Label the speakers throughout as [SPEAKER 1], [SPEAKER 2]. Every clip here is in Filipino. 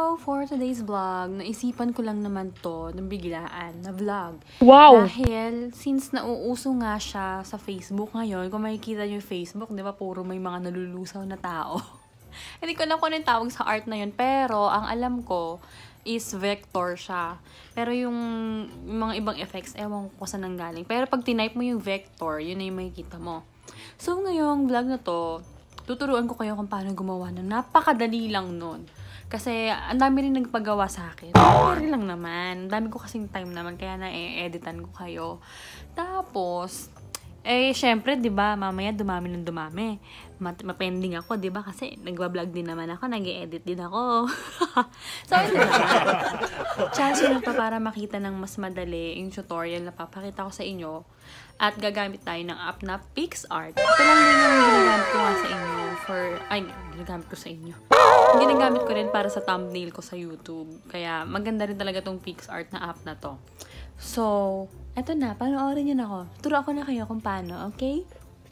[SPEAKER 1] for today's vlog, naisipan ko lang naman to ng biglaan na vlog.
[SPEAKER 2] Wow!
[SPEAKER 1] Dahil, since nauuso nga siya sa Facebook ngayon, kung makikita niyo yung Facebook, di ba, puro may mga nalulusaw na tao. Hindi ko alam kung ano yung tawag sa art na yun, pero ang alam ko is vector siya. Pero yung mga ibang effects, ewan ko saan nanggaling. Pero pag tinype mo yung vector, yun na yung makikita mo. So, ngayong vlog na to, tuturuan ko kayo kung paano gumawa ng napakadali lang nun. Kasi, ang dami rin nagpagawa sa akin. Pero lang naman. Ang dami ko kasing time naman, kaya na-editan ko kayo. Tapos, syempre, di ba, mamaya dumami ng dumami. Mapending ako, di ba? Kasi, nagbablog din naman ako, nag-edit din ako. So, ito naman. Chance yun pa para makita ng mas madali yung tutorial na papakita ko sa inyo. At gagamit tayo ng app na PicsArt. Ito lang din yung ginagamit ko nga sa inyo ginagamit ko sa inyo. Ginagamit ko rin para sa thumbnail ko sa YouTube. Kaya maganda rin talaga tong PicsArt na app na to. So, eto na. Panoorin nyo na ako. Turo ako na kayo kung paano, okay?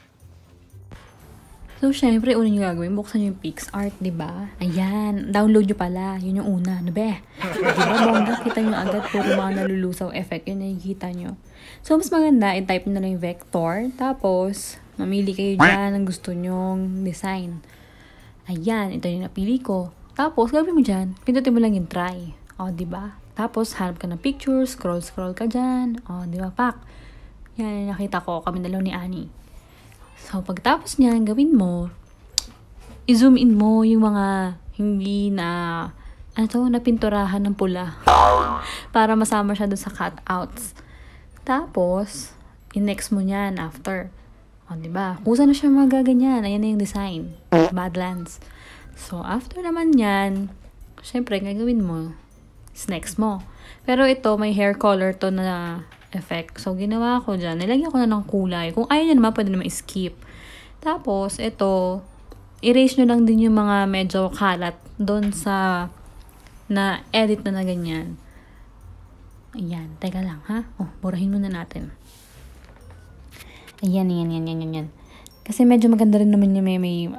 [SPEAKER 1] So, syempre, una nyo gagawin, buksan nyo yung PicsArt, diba? Ayan, download nyo pala. Yun yung una. Ano ba? Diba, bongga, kita nyo agad puro mga nalulusaw effect. Yun nakikita nyo. So, mas maganda, i-type nyo na yung vector. Tapos, mamili kayo dyan ng gusto nyong design. Ayan, ito yung napili ko. Tapos, gagawin mo dyan, pindutin mo lang yung try. O, diba? Tapos, hanap ka ng picture, scroll ka dyan. O, diba, pak? Yan, nakita ko, kami dalaw ni Annie. So, pagtapos niyan, gawin mo, i-zoom in mo yung mga hindi na, napinturahan ng pula. Para masama siya dun sa cutouts. Tapos, i-next mo niyan after. O, diba? Kusa na siya magaganyan. Ayan na yung design. Badlands. So, after naman yan, syempre, gagawin mo. Next mo. Pero ito, may hair color to na effect. So, ginawa ko dyan. Nilagyan ko na ng kulay. Kung ayaw nyo naman, pwede naman skip. Tapos, ito, erase nyo lang din yung mga medyo kalat doon sa na-edit na ganyan. Ayan. Teka lang, ha? Burahin muna natin. Ayan. Kasi medyo maganda rin naman yung may may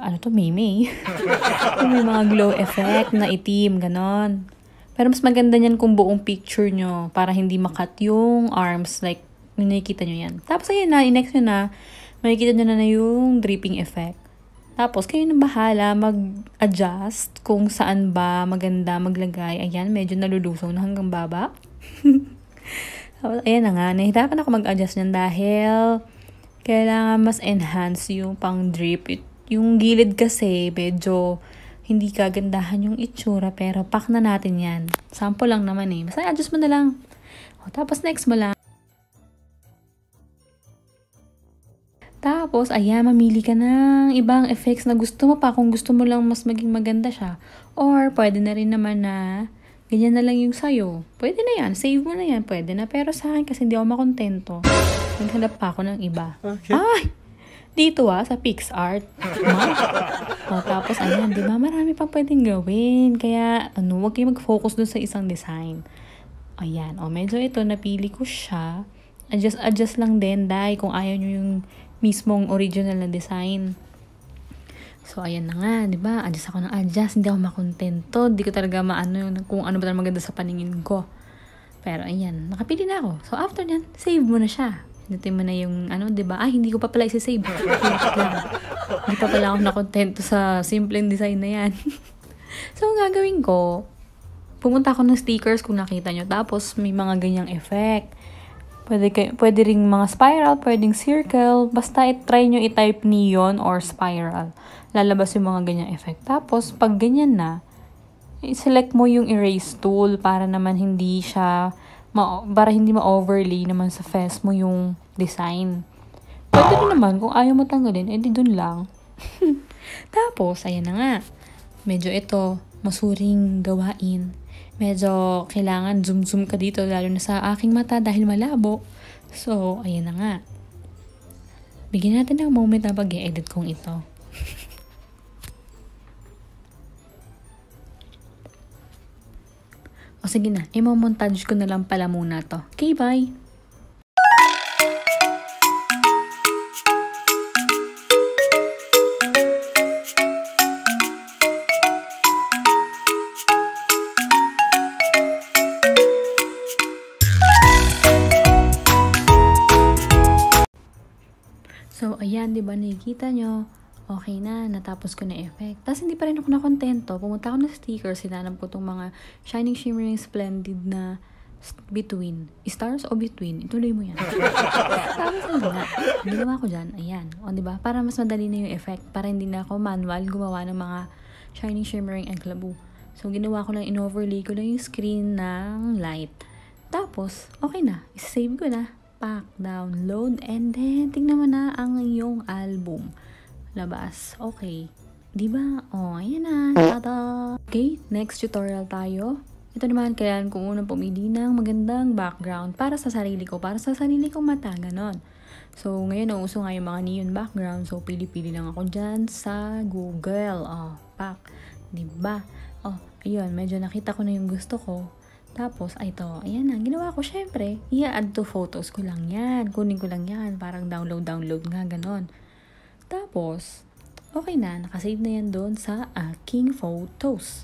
[SPEAKER 1] mga glow effect na itim, ganon. Pero mas maganda niyan kung buong picture nyo para hindi makat yung arms. Like, nakikita nyo yan. Tapos, ayan na, i-next nyo na, makikita nyo na yung dripping effect. Tapos, kayo na bahala mag-adjust kung saan ba maganda maglagay. Ayan, medyo nalulusaw na hanggang baba. Tapos, ayan na nga, nahihirapan ako mag-adjust nyan dahil kailangan mas enhance yung pang drip. Yung gilid kasi, medyo hindi kagandahan yung itsura, pero pack na natin yan. Sample lang naman eh. Basta adjust mo na lang. Tapos next mo lang. Tapos, ayan, mamili ka ng ibang effects na gusto mo pa kung gusto mo lang mas maging maganda siya. Or, pwede na rin naman na ganyan na lang yung sayo. Pwede na yan. Save mo na yan. Pwede na. Pero sa akin kasi hindi ako makontento. Naghanap pa ako ng iba. Okay. Ay! Dito sa PicsArt. Tapos, ayan, di ba? Marami pang pwedeng gawin. Kaya, huwag kayo mag-focus dun sa isang design. Ayan, medyo ito, napili ko siya. Adjust lang din, dahil kung ayaw nyo yung mismong original na design. So, ayan na nga, di ba? Adjust ako ng adjust. Hindi ako makontento. Hindi ko talaga kung ano ba talaga maganda sa paningin ko. Pero, ayan, nakapili na ako. So, after nyan, save mo na siya. Natin mo na yung, di ba? Hindi ko pa pala isa-save. Hindi pa pala ako nakontento sa simpleng design na yan. So, ang gagawin ko, pumunta ako ng stickers kung nakita nyo. Tapos, may mga ganyang effect. Pwede ring mga spiral, pwedeng circle. Basta try nyo i-type neon or spiral. Lalabas yung mga ganyang effect. Tapos, pag ganyan na, i-select mo yung erase tool para naman hindi ma-overlay naman sa face mo yung design. Pwede rin naman, kung ayaw mo tanggalin, edi dun lang. Tapos, ayan na nga. Medyo ito, masuring gawain. Medyo kailangan zoom ka dito, lalo na sa aking mata dahil malabo. So, ayan na nga. Bigyan natin ng moment na pag-i-edit kong ito. O sige na, i-montage ko na lang pala muna to. Okay, bye! So, ayan, di ba, nakikita nyo, okay na, natapos ko na effect. Tapos, hindi pa rin ako nakontento. Pumunta ako ng stickers, sinanap ko itong mga shining, shimmering, splendid na between. Stars o between? Ituloy mo yan. Tapos, ano nga, ginawa ko dyan, ayan. O, di ba, para mas madali na yung effect. Para hindi na ako manual gumawa ng mga shining, shimmering, eklabu. So, ginawa ko lang, in-overlay ko lang yung screen ng light. Tapos, okay na. Isasave ko na. Pack, download, and then tingnan mo na ang iyong album. Labas. Okay. Diba? Oh, ayan na. Tada! Okay, next tutorial tayo. Ito naman, kailangan ko unang pumili ng magandang background para sa sarili ko. Para sa sarili kong mata, ganon. So, ngayon, nauso nga yung mga neon background. So, pili-pili lang ako dyan sa Google. Oh, pack. Diba? Oh, ayun. Medyo nakita ko na yung gusto ko. Tapos, ito, ayan na, ginawa ko, syempre, i-add to photos ko lang yan, kunin ko lang yan, parang download nga, ganon. Tapos, okay na, nakasave na yan doon sa aking photos.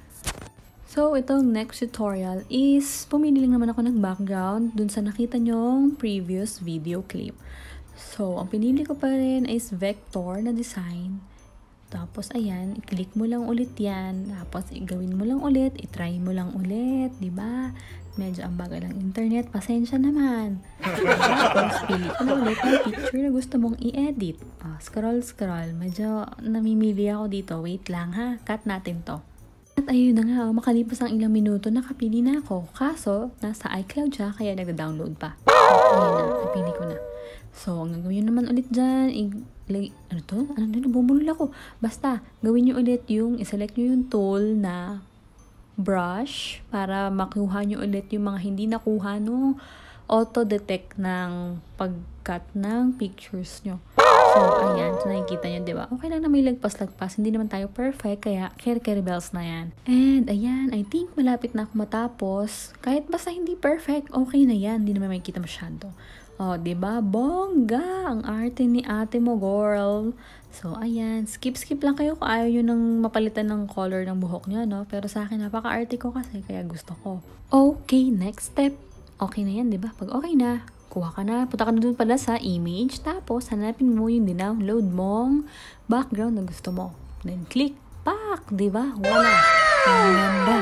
[SPEAKER 1] So, itong next tutorial is, pumili lang naman ako ng background doon sa nakita nyong previous video clip. So, ang pinili ko pa rin is vector na design. Tapos, ayan, i-click mo lang ulit yan. Tapos, gawin mo lang ulit. I-try mo lang ulit. Diba? Medyo ang bagal ng internet. Pasensya naman. Tapos, pili ko na ulit ng picture na gusto mong i-edit. Oh, scroll. Medyo namimili ako dito. Wait lang ha. Cut natin to. At ayun na nga, makalipas ang ilang minuto, nakapili na ako. Kaso, nasa iCloud siya, kaya nagda-download pa. Ayun na, napili ko na. So, ang gagawin naman ulit dyan, ano to? Ano na, nabumulol ako. Basta, gawin nyo ulit yung, iselect nyo yung tool na brush para makuha nyo ulit yung mga hindi nakuha no auto-detect ng pag-cut ng pictures nyo. So, ayan. So, nakikita nyo, diba? Okay lang na may lagpas-lagpas. Hindi naman tayo perfect, kaya carry bells na yan. And, ayan, I think malapit na ako matapos. Kahit basta hindi perfect, okay na yan. Hindi naman makikita masyado. Oh, diba? Bongga! Ang arte ni ate mo, girl. So, ayan. Skip lang kayo kung ayaw nyo nang mapalitan ng color ng buhok nyo, no? Pero sa akin, napaka-arte ko kasi, kaya gusto ko. Okay, next step. Okay na yan, diba? Pag okay na, kuha ka na. Punta ka na dun pala sa image. Tapos, hanapin mo yung dinownload mong background na gusto mo. Then, click. Pak! Diba? Wala. Ang ganda.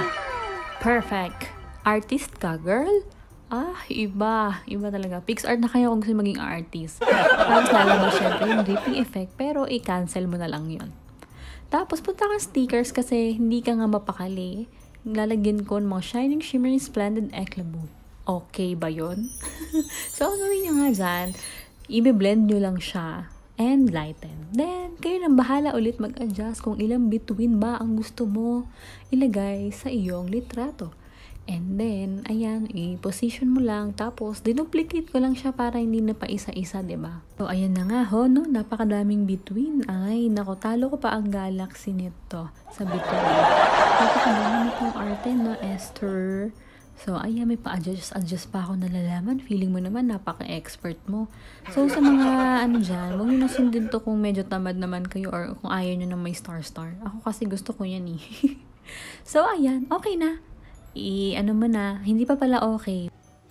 [SPEAKER 1] Perfect. Artist ka, girl? Ah, iba. Iba talaga. PixArt na kayo kung gusto maging artist. Tapos lalabas syempre yung dripping effect, pero i-cancel mo na lang yun. Tapos punta kang stickers kasi hindi ka nga mapakali. Lalagyan ko ng mga shining, shimmering, splendid eklabu. Okay ba yun? So, gawin nyo nga dyan, i-blend nyo lang siya and lighten. Then, kayo nang bahala ulit mag-adjust kung ilang between ba ang gusto mo ilagay sa iyong litrato. And then, ayan, i-position mo lang. Tapos, dinuplicate ko lang siya para hindi na pa isa-isa, diba? So, ayan na nga ho, no? Napakadaming between. Ay, nako, talo ko pa ang galaxy nito sa between. Napakadaming itong arte, no? Esther. So, ayan, may pa-adjust pa ako nalalaman. Feeling mo naman, napaka-expert mo. So, sa mga, dyan, huwag nyo na sundin to kung medyo tamad naman kayo or kung ayaw nyo na may star-star. Ako kasi gusto ko yan, eh. So, ayan, okay na. Ano mo na, hindi pa pala okay.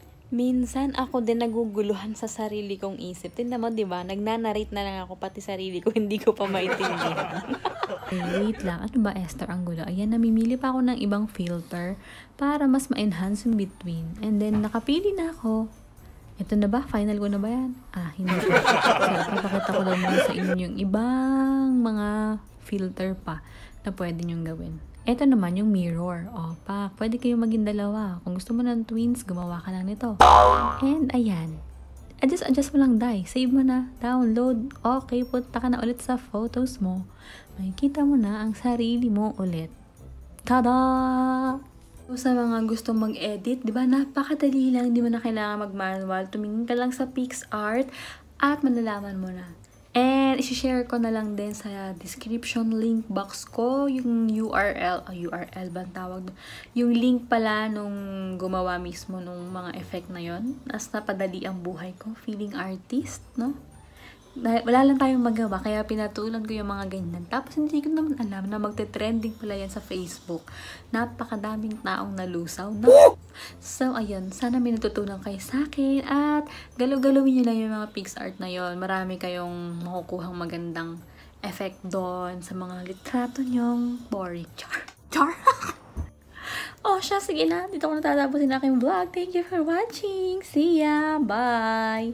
[SPEAKER 1] Minsan ako din naguguluhan sa sarili kong isip. Tingnan mo, di ba? Nagnanarrate na lang ako pati sarili ko, hindi ko pa maintindihan. Okay, wait lang. Ano ba, Esther, ang gulo? Ayan, namimili pa ako ng ibang filter para mas ma-enhance yung between. And then, nakapili na ako. Ito na ba? Final ko na ba yan? Ah, hindi pa. So, papakita ko lang muna sa inyo yung ibang mga filter pa na pwede nyong gawin. Ito naman yung mirror. O, pwede kayo maging dalawa. Kung gusto mo ng twins, gumawa ka lang nito. And, ayan. Adjust mo lang, dai. Save mo na. Download. Okay, punta ka na ulit sa photos mo. Makikita mo na ang sarili mo ulit. Tada! So, sa mga gusto mag-edit, di ba? Napakadali lang. Di mo na kailangan mag-manual. Tumingin ka lang sa PixArt at malalaman mo na. And, isi-share ko na lang din sa description link box ko yung URL ba ang tawag doon? Yung link pala nung gumawa mismo nung mga effect na yon. As napadali ang buhay ko. Feeling artist, no? wala lang tayong magawa, kaya pinatulan ko yung mga ganyan. Tapos hindi ko naman alam na magte-trending pala yan sa Facebook. Napakadaming taong nalusaw. No? So, ayun. Sana may natutunan kayo sa akin. At galaw-galawin nyo lang yung mga PixArt na yon. Marami kayong makukuhang magandang effect doon sa mga litrato nyong boring. Char! Oh, siya. Sige na. Dito ko natatapusin aking vlog. Thank you for watching. See ya. Bye!